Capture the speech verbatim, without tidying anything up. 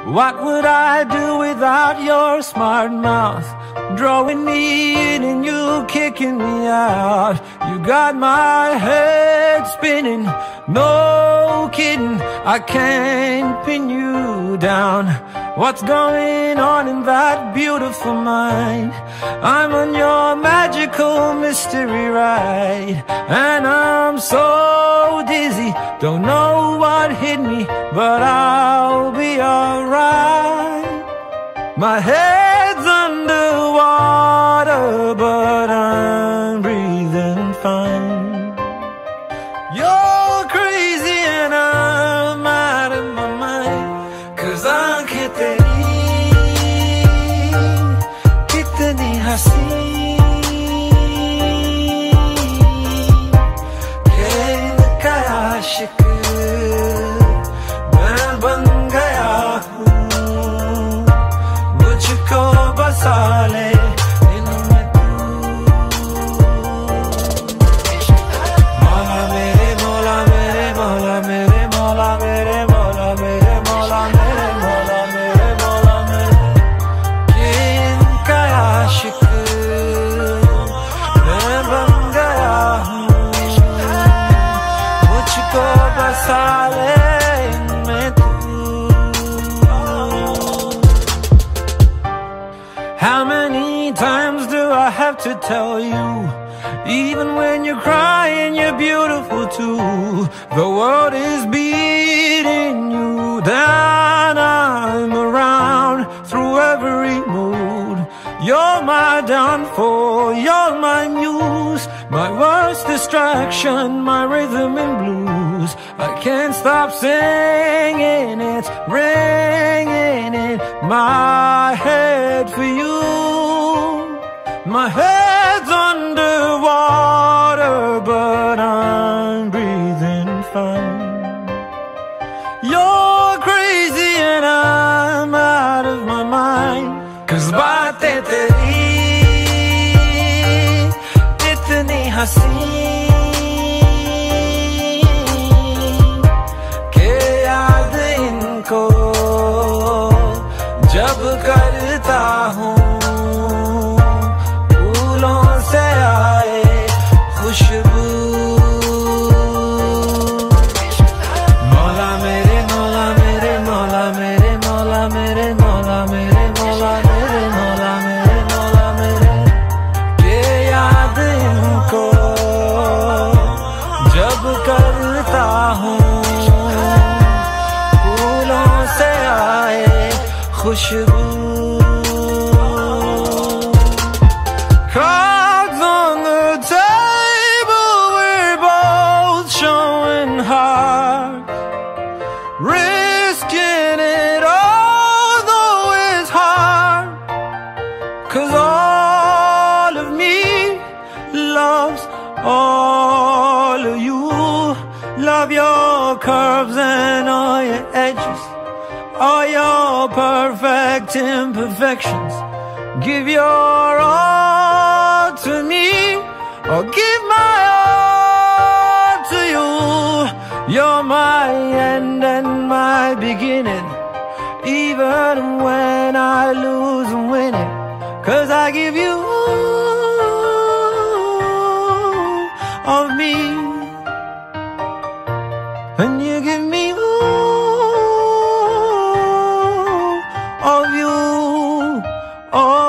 What would I do without your smart mouth? Drawing me in and you kicking me out. You got my head spinning, no kidding, I can't pin you down. What's going on in that beautiful mind? I'm on your magical mystery ride, and I'm so dizzy, don't know what hit me, but I'll be alright. My head's underwater, but I'm breathing fine. You're crazy and I'm out of my mind, 'cause आँखें तेरी कितनी हंसी खेल का आशिक मैं बन गया हूँ, मुझको बसा ले इनमें तू। मौला मेरे मौला मेरे मौला मेरे मौला मेरे मौला मेरे मौला मेरे मौला मेरे मौला मेरे कि इनका आशिक मैं बन गया हूँ, मुझको बसा ले इनमें तू। How many times do I have to tell you? Even when you're crying, you're beautiful too. The world is beating you down. I'm around through every mood. You're my downfall, you're my muse, my worst distraction, my rhythm and blues. I can't stop singing, it's ringing in my head for you. My head's underwater, but I'm breathing fine. You're crazy and I'm out of my mind, 'cause बातें तेरी इतनी हंसी के याद इनको जब करता हूँ, फूलों से आए खुशबू। मौला मेरे मौला मेरे मौला मेरे मौला मेरे मौला मेरे मौला मेरे मौला मेरे मौला मेरे के याद इनको जब करता हूँ, फूलों से आए खुशबू। Cards on the table, we're both showing heart, risking it all, though it's hard, 'cause all of me loves all of you. Love your curves and all your edges, all your perfect imperfections. Give your all to me, or give my all to you. You're my end and my beginning, even when I lose and win it, 'cause I give you all of me, and you give me all of you. All